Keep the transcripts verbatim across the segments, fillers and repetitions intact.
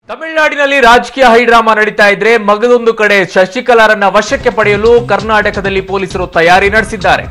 ತಮಿಳುನಾಡಿನಲ್ಲಿ ರಾಜಕೀಯ ಹೈಡ್ರಾಮಾ ನಡೀತಾ ಇದ್ರೆ ಮಗದೊಂದು ಕಡೆ ಶಶಿಕಲಾರನ್ನ ವಶಕ್ಕೆ ಪಡೆಯಲು ಕರ್ನಾಟಕದಲ್ಲಿ ಪೊಲೀಸರು ತಯಾರಿ ನಡೆಸಿದ್ದಾರೆ.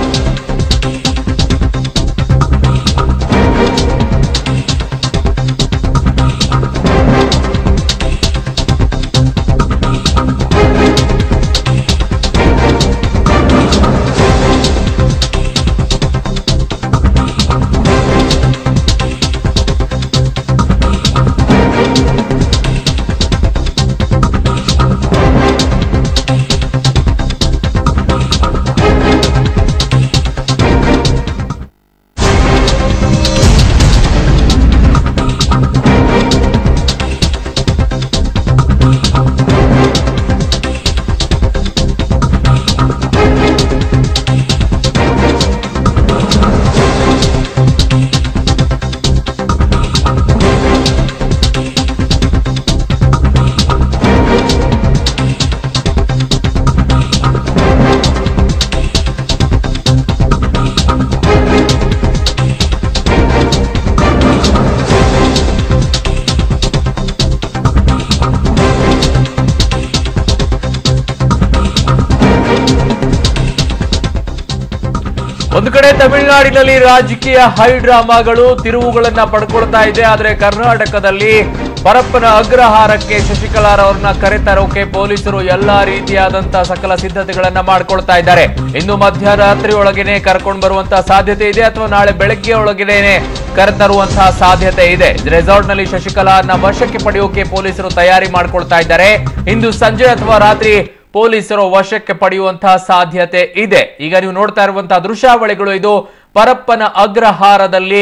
ಒಂದು ಕಡೆ ತಮಿಳುನಾಡಿನಲ್ಲಿ ರಾಜಕೀಯ ಹೈಡ್ರಾಮಾಗಳು ತಿರುವುಗಳನ್ನ ಪಡ್ಕೊಳ್ತಾ ಇದೆ. ಆದರೆ ಕರ್ನಾಟಕದಲ್ಲಿ ಪರಪ್ಪನ ಅಗ್ರಹಾರಕ್ಕೆ ಶಶಿಕಲಾರ್ ಅವರನ್ನ ಕರೆತರೋಕೆ ಪೊಲೀಸರು ಎಲ್ಲಾ ರೀತಿಯಾದಂತಹ ಸಕಲ ಸಿದ್ಧತೆಗಳನ್ನ ಮಾಡ್ಕೊಳ್ತಾ ಇದ್ದಾರೆ. ಇನ್ನು ಮಧ್ಯರಾತ್ರಿ ಒಳಗೇನೆ ಕರ್ಕೊಂಡು ಬರುವಂತಹ ಸಾಧ್ಯತೆ ಇದೆ ಅಥವಾ ನಾಳೆ ಬೆಳಗ್ಗೆ ಒಳಗೇನೆ ಕರೆತರುವಂತಹ ಸಾಧ್ಯತೆ ಇದೆ. ರೆಸಾರ್ಟ್ ನಲ್ಲಿ ಶಶಿಕಲಾರ್ನ ವಶಕ್ಕೆ ಪಡೆಯೋಕೆ ಪೊಲೀಸರು ತಯಾರಿ ಮಾಡ್ಕೊಳ್ತಾ ಇದ್ದಾರೆ. ಇಂದು ಸಂಜೆ ಅಥವಾ ರಾತ್ರಿ ಪೊಲೀಸರು ವಶಕ್ಕೆ ಪಡೆಯುವಂತಹ ಸಾಧ್ಯತೆ ಇದೆ. ಈಗ ನೀವು ನೋಡ್ತಾ ಇರುವಂತಹ ದೃಶ್ಯಾವಳಿಗಳು ಇದು ಪರಪ್ಪನ ಅಗ್ರಹಾರದಲ್ಲಿ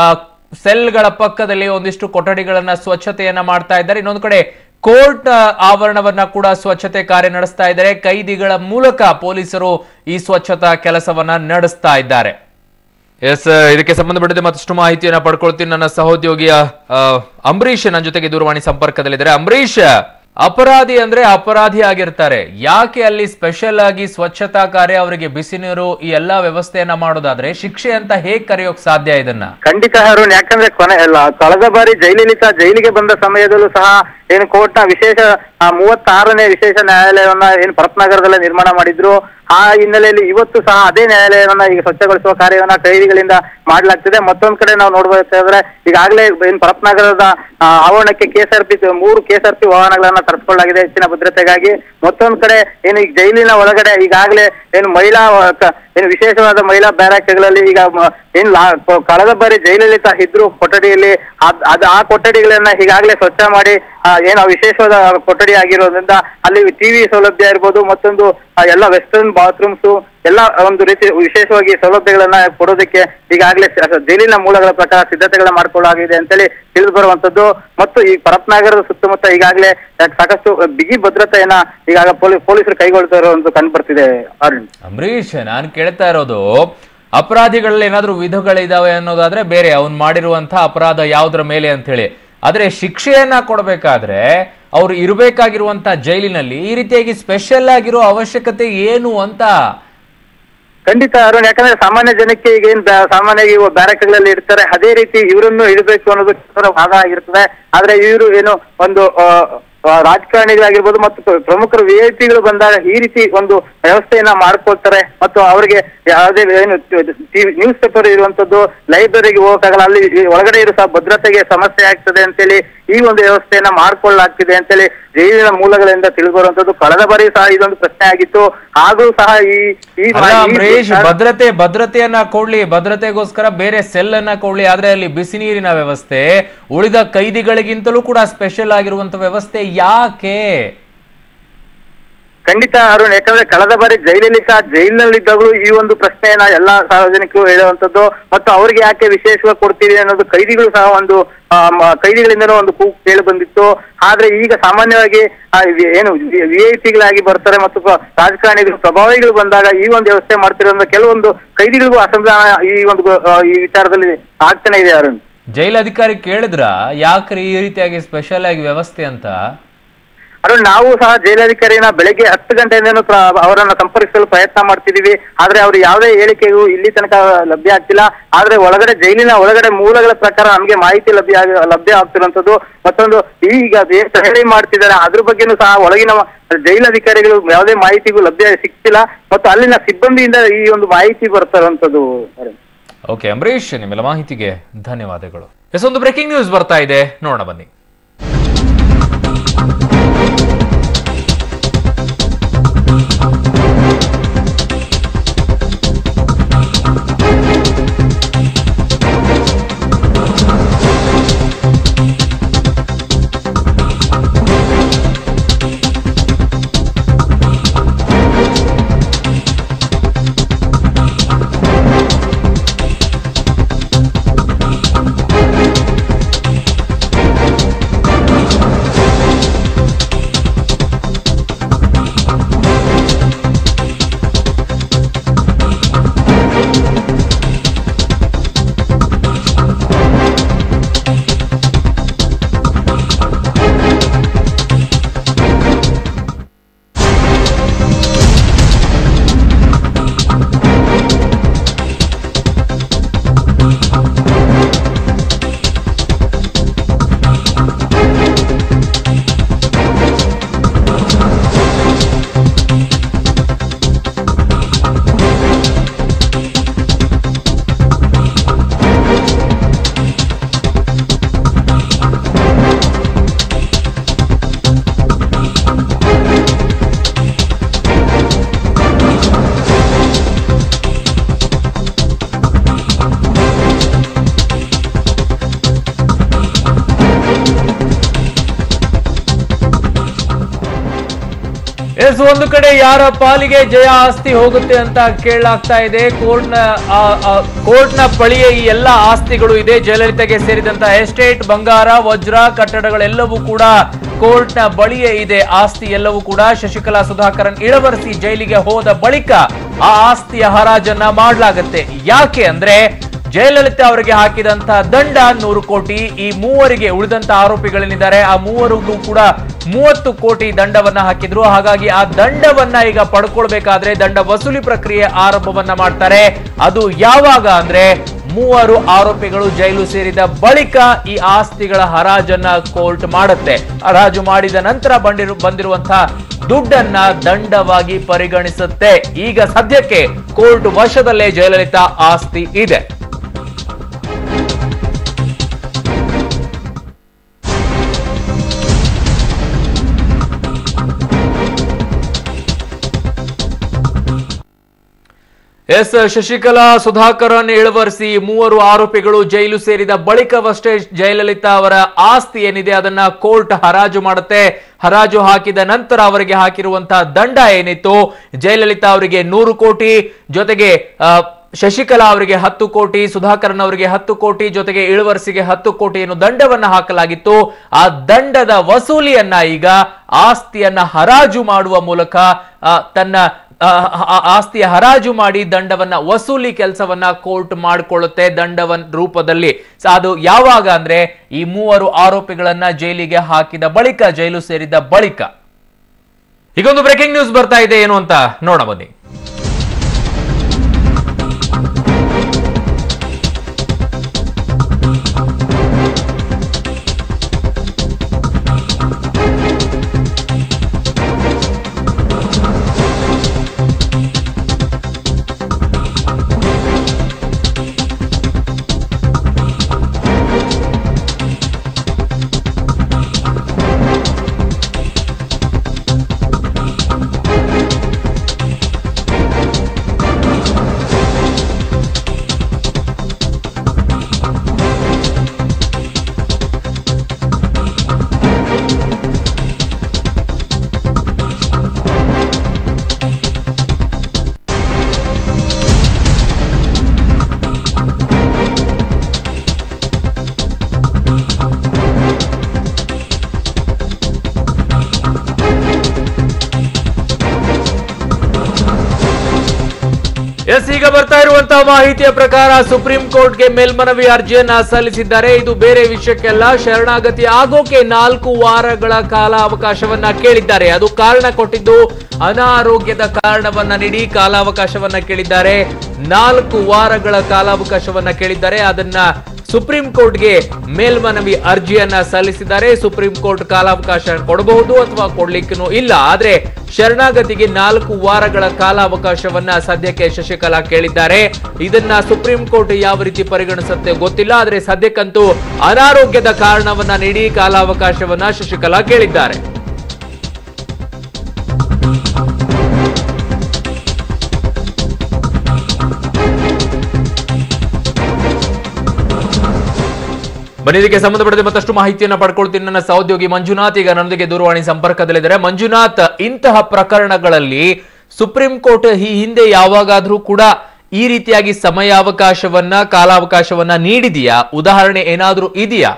ಸೆಲ್ಗಳ ಪಕ್ಕದಲ್ಲಿ ಒಂದಿಷ್ಟು ಕೊಠಡಿಗಳನ್ನ ಸ್ವಚ್ಛತೆಯನ್ನ ಮಾಡ್ತಾ ಇದ್ದಾರೆ. ಇನ್ನೊಂದು ಕಡೆ ಕೋರ್ಟ್ ಆವರಣವನ್ನ ಕೂಡ ಸ್ವಚ್ಛತೆ ಕಾರ್ಯ ನಡೆಸ್ತಾ ಇದ್ದಾರೆ. ಕೈದಿಗಳ ಮೂಲಕ ಪೊಲೀಸರು ಈ ಸ್ವಚ್ಛತಾ ಕೆಲಸವನ್ನ ನಡೆಸ್ತಾ ಇದ್ದಾರೆ. ಎಸ್, ಇದಕ್ಕೆ ಸಂಬಂಧಪಟ್ಟಂತೆ ಮತ್ತಷ್ಟು ಮಾಹಿತಿಯನ್ನ ಪಡ್ಕೊಳ್ತೀನಿ. ನನ್ನ ಸಹೋದ್ಯೋಗಿಯ ಅಂಬರೀಶ್ ನನ್ನ ಜೊತೆಗೆ ದೂರವಾಣಿ ಸಂಪರ್ಕದಲ್ಲಿದ್ದಾರೆ. ಅಂಬರೀಶ್, ಅಪರಾಧಿ ಅಂದ್ರೆ ಅಪರಾಧಿ ಆಗಿರ್ತಾರೆ, ಯಾಕೆ ಅಲ್ಲಿ ಸ್ಪೆಷಲ್ ಆಗಿ ಸ್ವಚ್ಛತಾ ಕಾರ್ಯ, ಅವರಿಗೆ ಬಿಸಿ ನೀರು ಈ ಎಲ್ಲಾ ವ್ಯವಸ್ಥೆಯನ್ನ ಮಾಡೋದಾದ್ರೆ ಶಿಕ್ಷೆ ಅಂತ ಹೇಗ್ ಕರೆಯೋಕ್ ಸಾಧ್ಯ ಇದನ್ನ? ಖಂಡಿತ ಅರುಣ್, ಯಾಕಂದ್ರೆ ಕೊನೆ ಅಲ್ಲ ಕಳೆದ ಬಾರಿ ಜೈಲಲಿತಾ ಜೈಲಿಗೆ ಬಂದ ಸಮಯದಲ್ಲೂ ಸಹ ಏನು ಕೋರ್ಟ್ ನ ವಿಶೇಷ ಮೂವತ್ತಾರನೇ ವಿಶೇಷ ನ್ಯಾಯಾಲಯವನ್ನ ಏನು ಪರಪ್ಪನಗರದಲ್ಲೇ ನಿರ್ಮಾಣ ಮಾಡಿದ್ರು. ಆ ಹಿನ್ನೆಲೆಯಲ್ಲಿ ಇವತ್ತು ಸಹ ಅದೇ ನ್ಯಾಯಾಲಯವನ್ನ ಈಗ ಸ್ವಚ್ಛಗೊಳಿಸುವ ಕಾರ್ಯವನ್ನ ಕೈದಿಗಳಿಂದ ಮಾಡಲಾಗ್ತಿದೆ. ಮತ್ತೊಂದ್ ಕಡೆ ನಾವು ನೋಡ್ಬೇಕಾದ್ರೆ ಈಗಾಗಲೇ ಏನು ಪರಪ್ಪನಗರದ ಆವರಣಕ್ಕೆ ಕೆಎಸ್ಆರ್ಪಿ ಮೂರು ಕೆಎಸ್ಆರ್ಪಿ ವಾಹನಗಳನ್ನ ತರಿಸಿಕೊಳ್ಳಲಾಗಿದೆ ಹೆಚ್ಚಿನ ಭದ್ರತೆಗಾಗಿ. ಮತ್ತೊಂದ್ ಕಡೆ ಏನು ಈಗ ಜೈಲಿನ ಒಳಗಡೆ ಈಗಾಗಲೇ ಏನು ಮಹಿಳಾ ಏನು ವಿಶೇಷವಾದ ಮಹಿಳಾ ಬ್ಯಾರಕ್ಗಳಲ್ಲಿ ಈಗ ಏನ್ ಕಳೆದ ಬಾರಿ ಜೈಲಲಿತಾ ಇದ್ರು ಕೊಠಡಿಯಲ್ಲಿ ಅದ್ ಆ ಕೊಠಡಿಗಳನ್ನ ಈಗಾಗಲೇ ಸ್ವಚ್ಛ ಮಾಡಿ ಏನು ವಿಶೇಷವಾದ ಕೊಠಡಿ ಆಗಿರೋದ್ರಿಂದ ಅಲ್ಲಿ ಟಿವಿ ಸೌಲಭ್ಯ ಇರ್ಬೋದು, ಮತ್ತೊಂದು ಎಲ್ಲ ವೆಸ್ಟರ್ನ್ ಬಾತ್ರೂಮ್ಸ್ ಎಲ್ಲ ಒಂದು ರೀತಿ ವಿಶೇಷವಾಗಿ ಸೌಲಭ್ಯಗಳನ್ನ ಕೊಡೋದಕ್ಕೆ ಈಗಾಗಲೇ ಜೈಲಿನ ಮೂಲಗಳ ಪ್ರಕಾರ ಸಿದ್ಧತೆಗಳನ್ನ ಮಾಡ್ಕೊಳ್ಳಲಾಗಿದೆ ಅಂತೇಳಿ ತಿಳಿದು ಬರುವಂತದ್ದು. ಮತ್ತು ಈ ಪರಪ್ಪನಗರದ ಸುತ್ತಮುತ್ತ ಈಗಾಗಲೇ ಸಾಕಷ್ಟು ಬಿಗಿ ಭದ್ರತೆಯನ್ನ ಈಗಾಗ ಪೊಲೀಸರು ಕೈಗೊಳ್ತಾ ಇರುವಂತ ಕಂಡು ಬರ್ತಿದೆ. ಅರುಣ್, ಅಂಬರೀಶ್, ನಾನು ಕೇಳ್ತಾ ಇರೋದು ಅಪರಾಧಿಗಳಲ್ಲಿ ಏನಾದ್ರೂ ವಿಧಗಳಿದಾವೆ ಅನ್ನೋದಾದ್ರೆ ಬೇರೆ, ಅವ್ನು ಮಾಡಿರುವಂತಹ ಅಪರಾಧ ಯಾವುದ್ರ ಮೇಲೆ ಅಂತ ಹೇಳಿ. ಆದ್ರೆ ಶಿಕ್ಷೆಯನ್ನ ಕೊಡ್ಬೇಕಾದ್ರೆ ಅವ್ರು ಇರಬೇಕಾಗಿರುವಂತಹ ಜೈಲಿನಲ್ಲಿ ಈ ರೀತಿಯಾಗಿ ಸ್ಪೆಷಲ್ ಆಗಿರೋ ಅವಶ್ಯಕತೆ ಏನು ಅಂತ? ಖಂಡಿತ ಅರುಣ್, ಯಾಕಂದ್ರೆ ಸಾಮಾನ್ಯ ಜನಕ್ಕೆ ಈಗ ಏನ್ ಸಾಮಾನ್ಯವಾಗಿ ಬ್ಯಾರಕ್ಗಳಲ್ಲಿ ಇರ್ತಾರೆ ಅದೇ ರೀತಿ ಇವರನ್ನು ಇಡಬೇಕು ಅನ್ನೋದು ವಾದ ಆಗಿರ್ತದೆ. ಆದ್ರೆ ಇವರು ಏನು ಒಂದು ರಾಜಕಾರಣಿಗಳಾಗಿರ್ಬೋದು ಮತ್ತು ಪ್ರಮುಖರು ವಿ ಐ ಪಿಗಳು ಬಂದಾಗ ಈ ರೀತಿ ಒಂದು ವ್ಯವಸ್ಥೆಯನ್ನ ಮಾಡ್ಕೊಳ್ತಾರೆ. ಮತ್ತು ಅವರಿಗೆ ಯಾವುದೇ ಏನು ನ್ಯೂಸ್ ಪೇಪರ್ ಇರುವಂತದ್ದು ಲೈಬ್ರರಿಗೆ ಹೋಗಕ್ಕಾಗಲ್ಲ, ಅಲ್ಲಿ ಒಳಗಡೆ ಇರೋ ಸಹ ಭದ್ರತೆಗೆ ಸಮಸ್ಯೆ ಆಗ್ತದೆ ಅಂತೇಳಿ ಈ ಒಂದು ವ್ಯವಸ್ಥೆಯನ್ನ ಮಾಡ್ಕೊಳ್ಳಲಾಗ್ತಿದೆ ಅಂತೇಳಿ ಜೈಲಿನ ಮೂಲಗಳಿಂದ ತಿಳಿದು ಬರುವಂತದ್ದು. ಕಳೆದ ಬಾರಿ ಸಹ ಇದೊಂದು ಪ್ರಶ್ನೆ ಆಗಿತ್ತು. ಹಾಗೂ ಸಹ ಈ ಭದ್ರತೆ ಭದ್ರತೆಯನ್ನ ಕೊಡ್ಲಿ, ಭದ್ರತೆಗೋಸ್ಕರ ಬೇರೆ ಸೆಲ್ ಅನ್ನ ಕೊಡ್ಲಿ, ಆದ್ರೆ ಅಲ್ಲಿ ಬಿಸಿ ನೀರಿನ ವ್ಯವಸ್ಥೆ ಉಳಿದ ಕೈದಿಗಳಿಗಿಂತಲೂ ಕೂಡ ಸ್ಪೆಷಲ್ ಆಗಿರುವಂತ ವ್ಯವಸ್ಥೆ ಯಾಕೆ? ಖಂಡಿತ ಅರುಣ್, ಯಾಕಂದ್ರೆ ಕಳೆದ ಬಾರಿ ಜೈಲಲಿತಾ ಜೈಲಿನಲ್ಲಿದ್ದಾಗಲೂ ಈ ಒಂದು ಪ್ರಶ್ನೆಯನ್ನ ಎಲ್ಲಾ ಸಾರ್ವಜನಿಕರು ಹೇಳುವಂತದ್ದು. ಮತ್ತು ಅವ್ರಿಗೆ ಯಾಕೆ ವಿಶೇಷವಾಗಿ ಕೊಡ್ತೀವಿ ಅನ್ನೋದು ಕೈದಿಗಳು ಸಹ ಒಂದು ಕೈದಿಗಳಿಂದನೂ ಒಂದು ಕೂಗು ಕೇಳಿ ಬಂದಿತ್ತು. ಆದ್ರೆ ಈಗ ಸಾಮಾನ್ಯವಾಗಿ ಏನು ವಿ ಐ ಪಿಗಳಾಗಿ ಬರ್ತಾರೆ ಮತ್ತು ರಾಜಕಾರಣಿಗಳು ಪ್ರಭಾವಿಗಳು ಬಂದಾಗ ಈ ಒಂದು ವ್ಯವಸ್ಥೆ ಮಾಡ್ತಿರೋದ್ರಿಂದ ಕೆಲವೊಂದು ಕೈದಿಗಳಿಗೂ ಅಸಮಾಧಾನ ಈ ಒಂದು ಈ ವಿಚಾರದಲ್ಲಿ ಆಗ್ತಾನೆ ಇದೆ. ಅರುಣ್, ಜೈಲ್ ಅಧಿಕಾರಿ ಕೇಳಿದ್ರ ಯಾಕ್ರಿ ಈ ರೀತಿಯಾಗಿ ಸ್ಪೆಷಲ್ ಆಗಿ ವ್ಯವಸ್ಥೆ ಅಂತ? ಅರುಣ್, ನಾವು ಸಹ ಜೈಲಾಧಿಕಾರಿನ ಬೆಳಗ್ಗೆ ಹತ್ತು ಗಂಟೆಯಿಂದನೂ ಅವರನ್ನ ಸಂಪರ್ಕಿಸಲು ಪ್ರಯತ್ನ ಮಾಡ್ತಿದೀವಿ. ಆದ್ರೆ ಅವರು ಯಾವುದೇ ಹೇಳಿಕೆಗೂ ಇಲ್ಲಿ ತನಕ ಲಭ್ಯ ಆಗ್ತಿಲ್ಲ. ಆದ್ರೆ ಒಳಗಡೆ ಜೈಲಿನ ಒಳಗಡೆ ಮೂಲಗಳ ಪ್ರಕಾರ ನಮ್ಗೆ ಮಾಹಿತಿ ಲಭ್ಯ ಲಭ್ಯ ಆಗ್ತಿರುವಂತದ್ದು. ಮತ್ತೊಂದು ಈಗ ಹೇಳಿ ಮಾಡ್ತಿದ್ದಾರೆ ಅದ್ರ ಬಗ್ಗೆನೂ ಸಹ ಒಳಗಿನ ಜೈಲಾಧಿಕಾರಿಗಳು ಯಾವುದೇ ಮಾಹಿತಿಗೂ ಲಭ್ಯ ಸಿಗ್ತಿಲ್ಲ. ಮತ್ತು ಅಲ್ಲಿನ ಸಿಬ್ಬಂದಿಯಿಂದ ಈ ಒಂದು ಮಾಹಿತಿ ಬರ್ತಿರುವಂತದ್ದು. ಓಕೆ ಅಂಬರೀಶ್, ನಿಮ್ಮೆಲ್ಲ ಮಾಹಿತಿಗೆ ಧನ್ಯವಾದಗಳು. ಎಸ್, ಒಂದು ಬ್ರೇಕಿಂಗ್ ನ್ಯೂಸ್ ಬರ್ತಾ ಇದೆ, ನೋಡೋಣ ಬನ್ನಿ. ಎಸ್, ಒಂದು ಕಡೆ ಯಾರ ಪಾಲಿಗೆ ಜಯ ಆಸ್ತಿ ಹೋಗುತ್ತೆ ಅಂತ ಕೇಳಲಾಗ್ತಾ ಇದೆ. ಕೋರ್ಟ್ನ ಕೋರ್ಟ್ನ ಬಳಿಯೇ ಈ ಎಲ್ಲ ಆಸ್ತಿಗಳು ಇದೆ. ಜಯಲಲಿತಾಗೆ ಸೇರಿದಂತ ಎಸ್ಟೇಟ್, ಬಂಗಾರ, ವಜ್ರ, ಕಟ್ಟಡಗಳೆಲ್ಲವೂ ಕೂಡ ಕೋರ್ಟ್ನ ಬಳಿಯೇ ಇದೆ. ಆಸ್ತಿ ಎಲ್ಲವೂ ಕೂಡ ಶಶಿಕಲಾ ಸುಧಾಕರನ್ ಇಳವರಸಿ ಜೈಲಿಗೆ ಹೋದ ಬಳಿಕ ಆ ಆಸ್ತಿಯ ಹರಾಜನ್ನ ಮಾಡಲಾಗುತ್ತೆ. ಯಾಕೆ ಅಂದ್ರೆ ಜಯಲಲಿತಾ ಅವರಿಗೆ ಹಾಕಿದಂತ ದಂಡ ನೂರು ಕೋಟಿ. ಈ ಮೂವರಿಗೆ ಉಳಿದಂತ ಆರೋಪಿಗಳೇನಿದ್ದಾರೆ ಆ ಮೂವರಿಗೂ ಕೂಡ ಮೂವತ್ತು ಕೋಟಿ ದಂಡವನ್ನ ಹಾಕಿದ್ರು. ಹಾಗಾಗಿ ಆ ದಂಡವನ್ನ ಈಗ ಪಡ್ಕೊಳ್ಬೇಕಾದ್ರೆ ದಂಡ ವಸೂಲಿ ಪ್ರಕ್ರಿಯೆ ಆರಂಭವನ್ನ ಮಾಡ್ತಾರೆ. ಅದು ಯಾವಾಗ ಅಂದ್ರೆ ಮೂವರು ಆರೋಪಿಗಳು ಜೈಲು ಸೇರಿದ ಬಳಿಕ ಈ ಆಸ್ತಿಗಳ ಹರಾಜನ್ನ ಕೋರ್ಟ್ ಮಾಡುತ್ತೆ. ಹರಾಜು ಮಾಡಿದ ನಂತರ ಬಂದಿರು ಬಂದಿರುವಂತಹ ದುಡ್ಡನ್ನ ದಂಡವಾಗಿ ಪರಿಗಣಿಸುತ್ತೆ. ಈಗ ಸದ್ಯಕ್ಕೆ ಕೋರ್ಟ್ ವಶದಲ್ಲೇ ಜಯಲಲಿತಾ ಆಸ್ತಿ ಇದೆ. ಎಸ್, ಶಶಿಕಲಾ ಸುಧಾಕರನ್ ಇಳವರಸಿ ಮೂವರು ಆರೋಪಿಗಳು ಜೈಲು ಸೇರಿದ ಬಳಿಕವಷ್ಟೇ ಜಯಲಲಿತಾ ಅವರ ಆಸ್ತಿ ಏನಿದೆ ಅದನ್ನ ಕೋರ್ಟ್ ಹರಾಜು ಮಾಡುತ್ತೆ. ಹರಾಜು ಹಾಕಿದ ನಂತರ ಅವರಿಗೆ ಹಾಕಿರುವಂತಹ ದಂಡ ಏನಿತ್ತು, ಜಯಲಲಿತಾ ಅವರಿಗೆ ನೂರು ಕೋಟಿ, ಜೊತೆಗೆ ಶಶಿಕಲಾ ಅವರಿಗೆ ಹತ್ತು ಕೋಟಿ, ಸುಧಾಕರನ್ ಅವರಿಗೆ ಹತ್ತು ಕೋಟಿ, ಜೊತೆಗೆ ಇಳವರಸಿಗೆ ಹತ್ತು ಕೋಟಿಯನ್ನು ದಂಡವನ್ನ ಹಾಕಲಾಗಿತ್ತು. ಆ ದಂಡದ ವಸೂಲಿಯನ್ನ ಈಗ ಆಸ್ತಿಯನ್ನ ಹರಾಜು ಮಾಡುವ ಮೂಲಕ ತನ್ನ ಆಸ್ತಿಯ ಹರಾಜು ಮಾಡಿ ದಂಡವನ್ನ ವಸೂಲಿ ಕೆಲಸವನ್ನ ಕೋರ್ಟ್ ಮಾಡಿಕೊಳ್ಳುತ್ತೆ ದಂಡವನ್ ರೂಪದಲ್ಲಿ. ಅದು ಯಾವಾಗ ಅಂದ್ರೆ ಈ ಮೂವರು ಆರೋಪಿಗಳನ್ನ ಜೈಲಿಗೆ ಹಾಕಿದ ಬಳಿಕ, ಜೈಲು ಸೇರಿದ ಬಳಿಕ. ಈಗೊಂದು ಬ್ರೇಕಿಂಗ್ ನ್ಯೂಸ್ ಬರ್ತಾ ಇದೆ, ಏನು ಅಂತ ನೋಡ ಬನ್ನಿ. ಎಸ್ ಈಗ ಬರ್ತಾ ಇರುವಂತಹ ಮಾಹಿತಿಯ ಪ್ರಕಾರ ಸುಪ್ರೀಂ ಕೋರ್ಟ್ಗೆ ಮೇಲ್ಮನವಿ ಅರ್ಜಿಯನ್ನ ಸಲ್ಲಿಸಿದ್ದಾರೆ. ಇದು ಬೇರೆ ವಿಷಯಕ್ಕೆಲ್ಲ, ಶರಣಾಗತಿ ಆಗೋಕೆ ನಾಲ್ಕು ವಾರಗಳ ಕಾಲ ಅವಕಾಶವನ್ನ ಕೇಳಿದ್ದಾರೆ. ಅದು ಕಾರಣ ಕೊಟ್ಟಿದ್ದು ಅನಾರೋಗ್ಯದ ಕಾರಣವನ್ನ ನೀಡಿ ಕಾಲಾವಕಾಶವನ್ನ ಕೇಳಿದ್ದಾರೆ. ನಾಲ್ಕು ವಾರಗಳ ಕಾಲಾವಕಾಶವನ್ನ ಕೇಳಿದ್ದಾರೆ. ಅದನ್ನ ಸುಪ್ರೀಂ ಕೋರ್ಟ್ಗೆ ಮೇಲ್ಮನವಿ ಅರ್ಜಿಯನ್ನ ಸಲ್ಲಿಸಿದ್ದಾರೆ. ಸುಪ್ರೀಂ ಕೋರ್ಟ್ ಕಾಲಾವಕಾಶ ಕೊಡಬಹುದು ಅಥವಾ ಕೊಡ್ಲಿಕ್ಕೂ ಇಲ್ಲ. ಆದ್ರೆ ಶರಣಾಗತಿಗೆ ನಾಲ್ಕು ವಾರಗಳ ಕಾಲಾವಕಾಶವನ್ನ ಸದ್ಯಕ್ಕೆ ಶಶಿಕಲಾ ಕೇಳಿದ್ದಾರೆ. ಇದನ್ನ ಸುಪ್ರೀಂ ಕೋರ್ಟ್ ಯಾವ ರೀತಿ ಪರಿಗಣಿಸುತ್ತೆ ಗೊತ್ತಿಲ್ಲ. ಆದ್ರೆ ಸದ್ಯಕ್ಕಂತೂ ಅನಾರೋಗ್ಯದ ಕಾರಣವನ್ನ ನೀಡಿ ಕಾಲಾವಕಾಶವನ್ನ ಶಶಿಕಲಾ ಕೇಳಿದ್ದಾರೆ. ಬನ್ನಿ, ಇದಕ್ಕೆ ಸಂಬಂಧಪಟ್ಟಂತೆ ಮತ್ತಷ್ಟು ಮಾಹಿತಿಯನ್ನ ಪಡ್ಕೊಳ್ತೀನಿ. ನನ್ನ ಸಹೋದ್ಯೋಗಿ ಮಂಜುನಾಥ್ ಈಗ ನನ್ನೊಂದಿಗೆ ದೂರವಾಣಿ ಸಂಪರ್ಕದಲ್ಲಿದ್ದಾರೆ. ಮಂಜುನಾಥ್, ಇಂತಹ ಪ್ರಕರಣಗಳಲ್ಲಿ ಸುಪ್ರೀಂ ಕೋರ್ಟ್ ಈ ಹಿಂದೆ ಯಾವಾಗಾದ್ರೂ ಕೂಡ ಈ ರೀತಿಯಾಗಿ ಸಮಯಾವಕಾಶವನ್ನ ಕಾಲಾವಕಾಶವನ್ನ ನೀಡಿದೆಯಾ? ಉದಾಹರಣೆ ಏನಾದ್ರೂ ಇದೆಯಾ?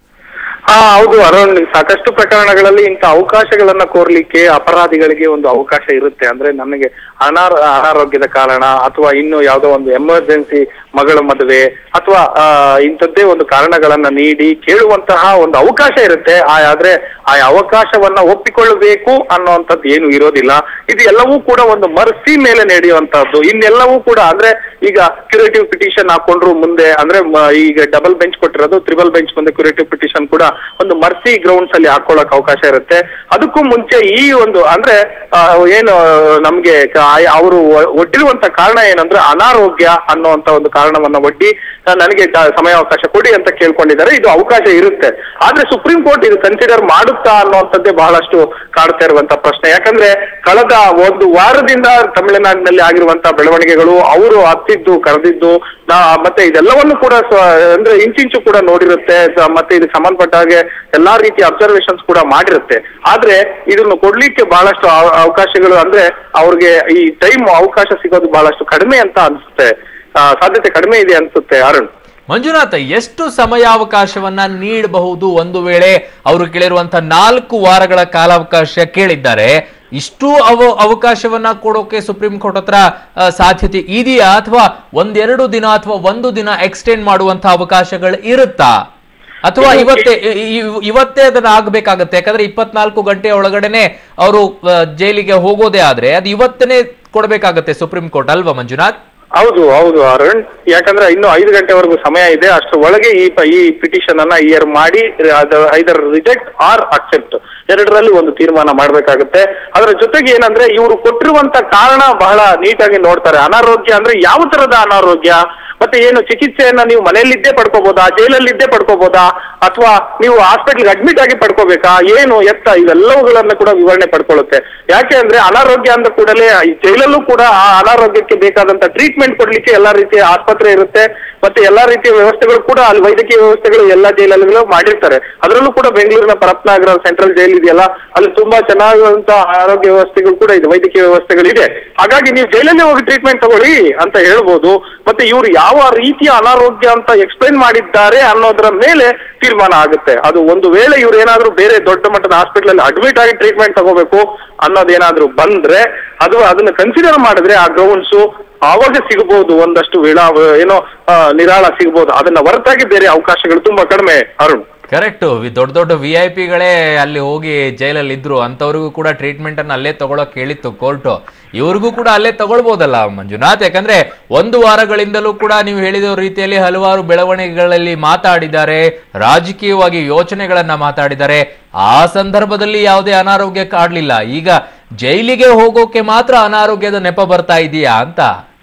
ಹಾ ಹೌದು ಅರುಣ್, ಸಾಕಷ್ಟು ಪ್ರಕರಣಗಳಲ್ಲಿ ಇಂಥ ಅವಕಾಶಗಳನ್ನ ಕೋರ್ಲಿಕ್ಕೆ ಅಪರಾಧಿಗಳಿಗೆ ಒಂದು ಅವಕಾಶ ಇರುತ್ತೆ. ಅಂದ್ರೆ ನಮಗೆ ಅನಾರ ಅನಾರೋಗ್ಯದ ಕಾರಣ ಅಥವಾ ಇನ್ನು ಯಾವುದೋ ಒಂದು ಎಮರ್ಜೆನ್ಸಿ ಮಗಳ ಮದುವೆ ಅಥವಾ ಇಂಥದ್ದೇ ಒಂದು ಕಾರಣಗಳನ್ನ ನೀಡಿ ಕೇಳುವಂತಹ ಒಂದು ಅವಕಾಶ ಇರುತ್ತೆ. ಆದ್ರೆ ಆ ಅವಕಾಶವನ್ನ ಒಪ್ಪಿಕೊಳ್ಳಬೇಕು ಅನ್ನುವಂಥದ್ದು ಏನು ಇರೋದಿಲ್ಲ. ಇದು ಎಲ್ಲವೂ ಕೂಡ ಒಂದು ಮರ್ಸಿ ಮೇಲೆ ನಡೆಯುವಂತಹದ್ದು. ಇನ್ನೆಲ್ಲವೂ ಕೂಡ ಅಂದ್ರೆ ಈಗ ಕ್ಯೂರೇಟಿವ್ ಪಿಟಿಷನ್ ಹಾಕೊಂಡ್ರು ಮುಂದೆ ಅಂದ್ರೆ ಈಗ ಡಬಲ್ ಬೆಂಚ್ ಕೊಟ್ಟಿರೋದು ತ್ರಿಬಲ್ ಬೆಂಚ್ ಮುಂದೆ ಕ್ಯೂರೇಟಿವ್ ಪಿಟಿಷನ್ ಕೂಡ ಒಂದು ಮರ್ಸಿ ಗ್ರೌಂಡ್ಸ್ ಅಲ್ಲಿ ಹಾಕೊಳ್ಳಕ್ ಅವಕಾಶ ಇರುತ್ತೆ. ಅದಕ್ಕೂ ಮುಂಚೆ ಈ ಒಂದು ಅಂದ್ರೆ ಏನು ನಮ್ಗೆ ಅವರು ಒಡ್ಡಿರುವಂತ ಕಾರಣ ಏನಂದ್ರೆ ಅನಾರೋಗ್ಯ ಅನ್ನುವಂತ ಒಂದು ಕಾರಣವನ್ನ ಒಡ್ಡಿ ನನಗೆ ಸಮಯಾವಕಾಶ ಕೊಡಿ ಅಂತ ಕೇಳ್ಕೊಂಡಿದ್ದಾರೆ. ಇದು ಅವಕಾಶ ಇರುತ್ತೆ. ಆದ್ರೆ ಸುಪ್ರೀಂ ಕೋರ್ಟ್ ಇದು ಕನ್ಸಿಡರ್ ಮಾಡುತ್ತಾ ಅನ್ನುವಂಥದ್ದೇ ಬಹಳಷ್ಟು ಕಾಡ್ತಾ ಇರುವಂತ ಪ್ರಶ್ನೆ. ಯಾಕಂದ್ರೆ ಕಳೆದ ಒಂದು ವಾರದಿಂದ ತಮಿಳುನಾಡಿನಲ್ಲಿ ಆಗಿರುವಂತಹ ಬೆಳವಣಿಗೆಗಳು, ಅವರು ಹತ್ತಿದ್ದು ಕರೆದಿದ್ದು ಮತ್ತೆ ಇದೆಲ್ಲವನ್ನು ಕೂಡ ಅಂದ್ರೆ ಇಂಚಿಂಚು ಕೂಡ ನೋಡಿರುತ್ತೆ. ಮತ್ತೆ ಇದಕ್ಕೆ ಸಂಬಂಧಪಟ್ಟ ಹಾಗೆ ಎಲ್ಲಾ ರೀತಿಯ ಅಬ್ಸರ್ವೇಷನ್ಸ್ ಕೂಡ ಮಾಡಿರುತ್ತೆ. ಆದ್ರೆ ಇದನ್ನು ಕೊಡ್ಲಿಕ್ಕೆ ಬಹಳಷ್ಟು ಅವಕಾಶಗಳು ಅಂದ್ರೆ ಅವ್ರಿಗೆ ಈ ಟೈಮ್ ಅವಕಾಶ ಸಿಗೋದು ಬಹಳಷ್ಟು ಕಡಿಮೆ ಅಂತ ಅನ್ಸುತ್ತೆ. ಸಾಧ್ಯತೆ ಕಡಿಮೆ ಇದೆ ಅನ್ಸುತ್ತೆ. ಅರುಣ್, ಮಂಜುನಾಥ್, ಎಷ್ಟು ಸಮಯಾವಕಾಶವನ್ನ ನೀಡಬಹುದು? ಒಂದು ವೇಳೆ ಅವರು ಕೇಳಿರುವಂತಹ ನಾಲ್ಕು ವಾರಗಳ ಕಾಲಾವಕಾಶ ಕೇಳಿದ್ದಾರೆ, ಇಷ್ಟು ಅವ ಅವಕಾಶವನ್ನ ಕೊಡೋಕೆ ಸುಪ್ರೀಂ ಕೋರ್ಟ್ ಹತ್ರ ಸಾಧ್ಯತೆ ಇದೆಯಾ? ಅಥವಾ ಒಂದೆರಡು ದಿನ ಅಥವಾ ಒಂದು ದಿನ ಎಕ್ಸ್ಟೆಂಡ್ ಮಾಡುವಂತಹ ಅವಕಾಶಗಳು ಇರುತ್ತಾ? ಅಥವಾ ಇವತ್ತೇ ಇವತ್ತೇ ಅದನ್ನ ಆಗ್ಬೇಕಾಗತ್ತೆ? ಯಾಕಂದ್ರೆ ಇಪ್ಪತ್ನಾಲ್ಕು ಗಂಟೆ ಒಳಗಡೆನೆ ಅವರು ಜೈಲಿಗೆ ಹೋಗೋದೇ ಆದ್ರೆ ಅದು ಇವತ್ತೇ ಕೊಡ್ಬೇಕಾಗತ್ತೆ ಸುಪ್ರೀಂ ಕೋರ್ಟ್ ಅಲ್ವಾ ಮಂಜುನಾಥ್? ಹೌದು ಹೌದು ಅರುಣ್, ಯಾಕಂದ್ರೆ ಇನ್ನು ಐದು ಗಂಟೆವರೆಗೂ ಸಮಯ ಇದೆ. ಅಷ್ಟರ ಒಳಗೆ ಈ ಈ ಪಿಟಿಷನ್ ಅನ್ನ ಇಯರ್ ಮಾಡಿ ಐದರ್ ರಿಜೆಕ್ಟ್ ಆರ್ ಅಕ್ಸೆಪ್ಟ್ ಎರಡರಲ್ಲಿ ಒಂದು ತೀರ್ಮಾನ ಮಾಡ್ಬೇಕಾಗುತ್ತೆ. ಅದರ ಜೊತೆಗೆ ಏನಂದ್ರೆ ಇವರು ಕೊಟ್ಟಿರುವಂತ ಕಾರಣ ಬಹಳ ನೀಟಾಗಿ ನೋಡ್ತಾರೆ. ಅನಾರೋಗ್ಯ ಅಂದ್ರೆ ಯಾವ ತರದ ಅನಾರೋಗ್ಯ, ಮತ್ತೆ ಏನು ಚಿಕಿತ್ಸೆಯನ್ನ ನೀವು ಮನೆಯಲ್ಲಿದ್ದೇ ಪಡ್ಕೋಬಹುದಾ, ಜೈಲಲ್ಲಿದ್ದೇ ಪಡ್ಕೋಬಹುದಾ, ಅಥವಾ ನೀವು ಹಾಸ್ಪಿಟಲ್ಗೆ ಅಡ್ಮಿಟ್ ಆಗಿ ಪಡ್ಕೋಬೇಕಾ, ಏನು ಎತ್ತ, ಇವೆಲ್ಲವುಗಳನ್ನ ಕೂಡ ವಿವರಣೆ ಪಡ್ಕೊಳ್ಳುತ್ತೆ. ಯಾಕೆ ಅಂದ್ರೆ ಅನಾರೋಗ್ಯ ಅಂದ ಕೂಡಲೇ ಜೈಲಲ್ಲೂ ಕೂಡ ಆ ಅನಾರೋಗ್ಯಕ್ಕೆ ಬೇಕಾದಂತ ಟ್ರೀಟ್ಮೆಂಟ್ ಕೊಡ್ಲಿಕ್ಕೆ ಎಲ್ಲಾ ರೀತಿಯ ಆಸ್ಪತ್ರೆ ಇರುತ್ತೆ. ಮತ್ತೆ ಎಲ್ಲಾ ರೀತಿಯ ವ್ಯವಸ್ಥೆಗಳು ಕೂಡ ಅಲ್ಲಿ ವೈದ್ಯಕೀಯ ವ್ಯವಸ್ಥೆಗಳು ಎಲ್ಲಾ ಜೈಲಲ್ಲೂ ಮಾಡಿರ್ತಾರೆ. ಅದರಲ್ಲೂ ಕೂಡ ಬೆಂಗಳೂರಿನ ಪರಪ್ನಗರ ಸೆಂಟ್ರಲ್ ಜೈಲ್ ಇದೆಯಲ್ಲ, ಅಲ್ಲಿ ತುಂಬಾ ಚೆನ್ನಾಗಿರುವಂತಹ ಆರೋಗ್ಯ ವ್ಯವಸ್ಥೆಗಳು ಕೂಡ ಇದೆ, ವೈದ್ಯಕೀಯ ವ್ಯವಸ್ಥೆಗಳಿದೆ. ಹಾಗಾಗಿ ನೀವು ಜೈಲಲ್ಲಿ ಹೋಗಿ ಟ್ರೀಟ್ಮೆಂಟ್ ತಗೊಳ್ಳಿ ಅಂತ ಹೇಳ್ಬೋದು. ಮತ್ತೆ ಇವರು ಯಾವ ರೀತಿಯ ಅನಾರೋಗ್ಯ ಅಂತ ಎಕ್ಸ್ಪ್ಲೈನ್ ಮಾಡಿದ್ದಾರೆ ಅನ್ನೋದರ ಮೇಲೆ ತೀರ್ಮಾನ ಆಗುತ್ತೆ. ಅದು ಒಂದು ವೇಳೆ ಇವ್ರು ಏನಾದ್ರೂ ಬೇರೆ ದೊಡ್ಡ ಮಟ್ಟದ ಹಾಸ್ಪಿಟಲ್ ಅಲ್ಲಿ ಅಡ್ಮಿಟ್ ಆಗಿ ಟ್ರೀಟ್ಮೆಂಟ್ ತಗೋಬೇಕು ಅನ್ನೋದೇನಾದ್ರೂ ಬಂದ್ರೆ ಅದು ಅದನ್ನ ಕನ್ಸಿಡರ್ ಮಾಡಿದ್ರೆ ಆ ಗ್ರೌಂಡ್ಸ್ ಆವಾಗ ಸಿಗಬಹುದು, ಒಂದಷ್ಟು ವಿಳಾ ಏನೋ ನಿರಾಳ ಸಿಗಬಹುದು. ಅದನ್ನ ಹೊರತಾಗಿ ಬೇರೆ ಅವಕಾಶಗಳು ತುಂಬಾ ಕಡಿಮೆ. ಅರುಣ್, ಕರೆಕ್ಟ್. ದೊಡ್ಡ ದೊಡ್ಡ ವಿ ಐ ಪಿಗಳೇ ಅಲ್ಲಿ ಹೋಗಿ ಜೈಲಲ್ಲಿ ಇದ್ರು, ಅಂತವ್ರಿಗೂ ಕೂಡ ಟ್ರೀಟ್ಮೆಂಟ್ ಅನ್ನು ಅಲ್ಲೇ ತಗೊಳಕ್ ಹೇಳಿತ್ತು ಕೋರ್ಟ್. ಇವ್ರಿಗೂ ಕೂಡ ಅಲ್ಲೇ ತಗೊಳ್ಬಹುದಲ್ಲ ಮಂಜುನಾಥ್? ಯಾಕಂದ್ರೆ ಒಂದು ವಾರಗಳಿಂದಲೂ ಕೂಡ ನೀವು ಹೇಳಿದ ರೀತಿಯಲ್ಲಿ ಹಲವಾರು ಬೆಳವಣಿಗೆಗಳಲ್ಲಿ ಮಾತಾಡಿದ್ದಾರೆ, ರಾಜಕೀಯವಾಗಿ ಯೋಚನೆಗಳನ್ನ ಮಾತಾಡಿದ್ದಾರೆ. ಆ ಸಂದರ್ಭದಲ್ಲಿ ಯಾವುದೇ ಅನಾರೋಗ್ಯ ಕಾಡ್ಲಿಲ್ಲ. ಈಗ ಜೈಲಿಗೆ ಹೋಗೋಕೆ ಮಾತ್ರ ಅನಾರೋಗ್ಯದ ನೆಪ ಬರ್ತಾ ಇದೆಯಾ ಅಂತ?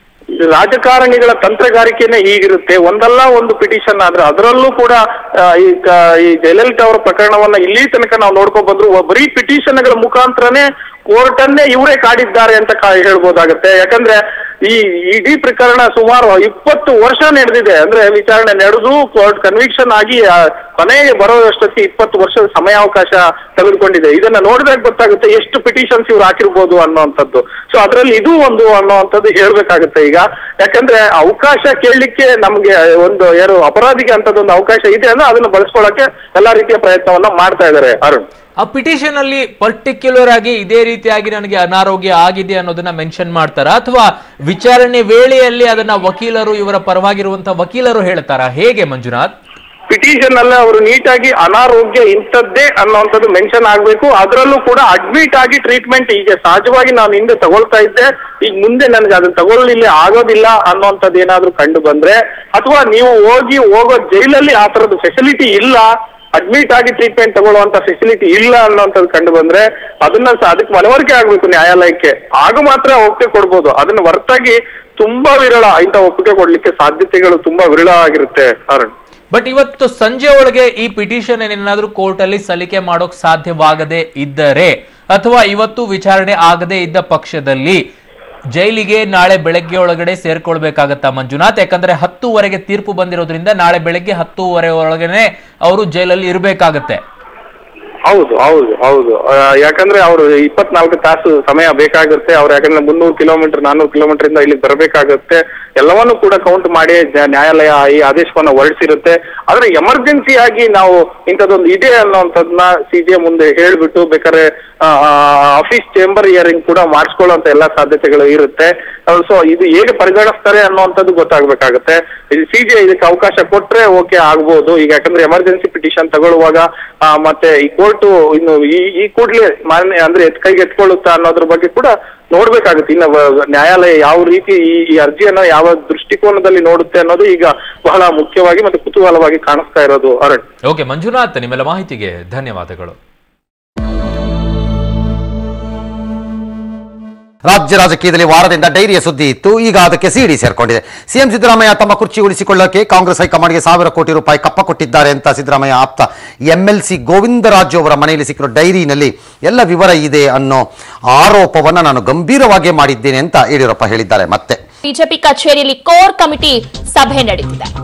ರಾಜಕಾರಣಿಗಳ ತಂತ್ರಗಾರಿಕೆನೇ ಹೀಗಿರುತ್ತೆ. ಒಂದಲ್ಲ ಒಂದು ಪಿಟಿಷನ್ ಆದ್ರೆ ಅದರಲ್ಲೂ ಕೂಡ ಈಗ ಈ ಜಯಲಲಿತಾ ಅವರ ಪ್ರಕರಣವನ್ನ ಇಲ್ಲಿ ತನಕ ನಾವು ನೋಡ್ಕೊಂಡ್ ಬಂದ್ರು, ಬರೀ ಪಿಟಿಷನ್ಗಳ ಮುಖಾಂತರನೇ ಕೋರ್ಟ್ ಅನ್ನೇ ಇವರೇ ಕಾಡಿದ್ದಾರೆ ಅಂತ ಹೇಳ್ಬೋದಾಗತ್ತೆ. ಯಾಕಂದ್ರೆ ಈ ಇಡೀ ಪ್ರಕರಣ ಸುಮಾರು ಇಪ್ಪತ್ತು ವರ್ಷ ನಡೆದಿದೆ. ಅಂದ್ರೆ ವಿಚಾರಣೆ ನಡೆದು ಕೋರ್ಟ್ ಕನ್ವಿಕ್ಷನ್ ಆಗಿ ಕೊನೆಗೆ ಬರೋದಷ್ಟೊತ್ತಿಗೆ ಇಪ್ಪತ್ತು ವರ್ಷದ ಸಮಯಾವಕಾಶ ತೆಗೆದುಕೊಂಡಿದೆ. ಇದನ್ನ ನೋಡಿದಾಗ ಗೊತ್ತಾಗುತ್ತೆ ಎಷ್ಟು ಪಿಟಿಷನ್ಸ್ ಇವ್ರು ಹಾಕಿರ್ಬೋದು ಅನ್ನೋಂಥದ್ದು. ಸೊ ಅದರಲ್ಲಿ ಇದು ಒಂದು ಅನ್ನೋಂಥದ್ದು ಹೇಳ್ಬೇಕಾಗುತ್ತೆ ಈಗ. ಯಾಕಂದ್ರೆ ಅವಕಾಶ ಕೇಳಲಿಕ್ಕೆ ನಮ್ಗೆ ಒಂದು ಯಾರು ಅಪರಾಧಿಗೆ ಅಂತದೊಂದು ಅವಕಾಶ ಇದೆ ಅಂದ್ರೆ ಅದನ್ನ ಬಳಸ್ಕೊಳ್ಳಕ್ಕೆ ಎಲ್ಲಾ ರೀತಿಯ ಪ್ರಯತ್ನವನ್ನ ಮಾಡ್ತಾ ಇದ್ದಾರೆ. ಅರುಣ್, ಆ ಪಿಟಿಷನ್ ಅಲ್ಲಿ ಪರ್ಟಿಕ್ಯುಲರ್ ಆಗಿ ಇದೇ ರೀತಿಯಾಗಿ ನನಗೆ ಅನಾರೋಗ್ಯ ಆಗಿದೆ ಅನ್ನೋದನ್ನ ಮೆನ್ಷನ್ ಮಾಡ್ತಾರಾ, ಅಥವಾ ವಿಚಾರಣೆ ವೇಳೆಯಲ್ಲಿ ಅದನ್ನ ವಕೀಲರು, ಇವರ ಪರವಾಗಿರುವಂತಹ ವಕೀಲರು ಹೇಳ್ತಾರಾ, ಹೇಗೆ ಮಂಜುನಾಥ್? ಪಿಟಿಷನ್ ಅಲ್ಲ ಅವರು ನೀಟಾಗಿ ಅನಾರೋಗ್ಯ ಇಂಥದ್ದೇ ಅನ್ನೋಂಥದ್ದು ಮೆನ್ಷನ್ ಆಗ್ಬೇಕು. ಅದರಲ್ಲೂ ಕೂಡ ಅಡ್ಮಿಟ್ ಆಗಿ ಟ್ರೀಟ್ಮೆಂಟ್ ಈಗ ಸಹಜವಾಗಿ ನಾನು ಹಿಂದೆ ತಗೊಳ್ತಾ ಇದ್ದೆ, ಈಗ ಮುಂದೆ ನನಗೆ ಅದನ್ನ ತಗೊಳ್ಳಿಲ್ಲ ಆಗೋದಿಲ್ಲ ಅನ್ನೋಂಥದ್ದು ಏನಾದ್ರೂ ಕಂಡು ಬಂದ್ರೆ, ಅಥವಾ ನೀವು ಹೋಗಿ ಹೋಗೋ ಜೈಲಲ್ಲಿ ಆ ತರದ್ದು ಫೆಸಿಲಿಟಿ ಇಲ್ಲ, ಅಡ್ಮಿಟ್ ಆಗಿ ಟ್ರೀಟ್ಮೆಂಟ್ ತಗೊಳ್ಳುವಂತ ಫೆಸಿಲಿಟಿ ಇಲ್ಲ ಅನ್ನೋಂಥದ್ದು ಕಂಡು ಬಂದ್ರೆ ಅದನ್ನ ಅದಕ್ಕೆ ಮನವರಿಕೆ ಆಗ್ಬೇಕು ನ್ಯಾಯಾಲಯಕ್ಕೆ, ಆಗ ಮಾತ್ರ ಒಪ್ಪಿಗೆ ಕೊಡ್ಬೋದು. ಅದನ್ನ ಹೊರತಾಗಿ ತುಂಬಾ ವಿರಳ ಇಂಥ ಒಪ್ಪಿಗೆ ಕೊಡ್ಲಿಕ್ಕೆ ಸಾಧ್ಯತೆಗಳು ತುಂಬಾ ವಿರಳ ಆಗಿರುತ್ತೆ ಅರುಣ್. ಬಟ್ ಇವತ್ತು ಸಂಜೆ ಒಳಗೆ ಈ ಪಿಟಿಷನ್ ಏನಾದ್ರೂ ಕೋರ್ಟ್ ಅಲ್ಲಿ ಸಲ್ಲಿಕೆ ಮಾಡೋಕ್ ಸಾಧ್ಯವಾಗದೆ ಇದ್ದರೆ, ಅಥವಾ ಇವತ್ತು ವಿಚಾರಣೆ ಆಗದೆ ಇದ್ದ ಪಕ್ಷದಲ್ಲಿ ಜೈಲಿಗೆ ನಾಳೆ ಬೆಳಗ್ಗೆ ಒಳಗಡೆ ಸೇರ್ಕೊಳ್ಬೇಕಾಗತ್ತಾ ಮಂಜುನಾಥ್? ಯಾಕಂದ್ರೆ ಹತ್ತುವರೆಗೆ ತೀರ್ಪು ಬಂದಿರೋದ್ರಿಂದ ನಾಳೆ ಬೆಳಗ್ಗೆ ಹತ್ತುವರೆ ಒಳಗನೆ ಅವರು ಜೈಲಲ್ಲಿ ಇರಬೇಕಾಗತ್ತೆ. ಹೌದು ಹೌದು ಹೌದು ಯಾಕಂದ್ರೆ ಅವರು ಇಪ್ಪತ್ನಾಲ್ಕು ತಾಸು ಸಮಯ ಬೇಕಾಗುತ್ತೆ. ಅವ್ರು ಯಾಕಂದ್ರೆ ಮುನ್ನೂರು ಕಿಲೋಮೀಟರ್ ನಾನ್ನೂರು ಕಿಲೋಮೀಟರ್ ಇಂದ ಇಲ್ಲಿ ಬರಬೇಕಾಗುತ್ತೆ. ಎಲ್ಲವನ್ನೂ ಕೂಡ ಕೌಂಟ್ ಮಾಡಿ ನ್ಯಾಯಾಲಯ ಈ ಆದೇಶವನ್ನ ಹೊರಡಿಸಿರುತ್ತೆ. ಆದ್ರೆ ಎಮರ್ಜೆನ್ಸಿ ಆಗಿ ನಾವು ಇಂಥದ್ದೊಂದು ಇದೆ ಅನ್ನೋಂಥದ್ದನ್ನ ಸಿಜೆ ಮುಂದೆ ಹೇಳ್ಬಿಟ್ಟು ಬೇಕಾದ್ರೆ ಆಫೀಸ್ ಚೇಂಬರ್ ಹಿಯರಿಂಗ್ ಕೂಡ ಮಾಡಿಸ್ಕೊಳ್ಳುವಂತ ಎಲ್ಲಾ ಸಾಧ್ಯತೆಗಳು ಇರುತ್ತೆ. ಸೊ ಇದು ಹೇಗೆ ಪರಿಗಣಿಸ್ತಾರೆ ಅನ್ನುವಂಥದ್ದು ಗೊತ್ತಾಗ್ಬೇಕಾಗತ್ತೆ. ಸಿಜೆ ಇದಕ್ಕೆ ಅವಕಾಶ ಕೊಟ್ರೆ ಓಕೆ ಆಗ್ಬೋದು. ಈಗ ಯಾಕಂದ್ರೆ ಎಮರ್ಜೆನ್ಸಿ ಪಿಟಿಷನ್ ತಗೊಳ್ಳುವಾಗ ಮತ್ತೆ ಈ ಕೋರ್ಟ್ ಇನ್ನು ಈ ಈ ಕೂಡ್ಲೆ ಮಾನ್ಯ ಅಂದ್ರೆ ಎತ್ ಕೈಗೆ ಎತ್ಕೊಳ್ಳುತ್ತಾ ಅನ್ನೋದ್ರ ಬಗ್ಗೆ ಕೂಡ ನೋಡ್ಬೇಕಾಗುತ್ತೆ. ಇನ್ನು ನ್ಯಾಯಾಲಯ ಯಾವ ರೀತಿ ಈ ಈ ಅರ್ಜಿಯನ್ನ ಯಾವ ದೃಷ್ಟಿಕೋನದಲ್ಲಿ ನೋಡುತ್ತೆ ಅನ್ನೋದು ಈಗ ಬಹಳ ಮುಖ್ಯವಾಗಿ ಮತ್ತೆ ಕುತೂಹಲವಾಗಿ ಕಾಣಿಸ್ತಾ ಇರೋದು ಅರುಣ್. ಓಕೆ ಮಂಜುನಾಥ್, ನಿಮ್ಮೆಲ್ಲ ಮಾಹಿತಿಗೆ ಧನ್ಯವಾದಗಳು. ರಾಜ್ಯ ರಾಜಕೀಯದಲ್ಲಿ ವಾರದಿಂದ ಡೈರಿಯ ಸುದ್ದಿ ಇತ್ತು, ಈಗ ಅದಕ್ಕೆ ಸಿಡಿ ಸೇರ್ಕೊಂಡಿದೆ. ಸಿಎಂ ಸಿದ್ದರಾಮಯ್ಯ ತಮ್ಮ ಕುರ್ಚಿ ಉಳಿಸಿಕೊಳ್ಳಕ್ಕೆ ಕಾಂಗ್ರೆಸ್ ಹೈಕಮಾಂಡ್ಗೆ ಸಾವಿರ ಕೋಟಿ ರೂಪಾಯಿ ಕಪ್ಪ ಕೊಟ್ಟಿದ್ದಾರೆ ಅಂತ ಸಿದ್ದರಾಮಯ್ಯ ಆಪ್ತ ಎಂಎಲ್ಸಿ ಗೋವಿಂದರಾಜು ಅವರ ಮನೆಯಲ್ಲಿ ಸಿಕ್ಕಿರೋ ಡೈರಿನಲ್ಲಿ ಎಲ್ಲ ವಿವರ ಇದೆ ಅನ್ನೋ ಆರೋಪವನ್ನ ನಾನು ಗಂಭೀರವಾಗಿ ಮಾಡಿದ್ದೇನೆ ಅಂತ ಯಡಿಯೂರಪ್ಪ ಹೇಳಿದ್ದಾರೆ. ಮತ್ತೆ ಬಿಜೆಪಿ ಕಚೇರಿಯಲ್ಲಿ ಕೋರ್ ಕಮಿಟಿ ಸಭೆ ನಡೆದಿದೆ.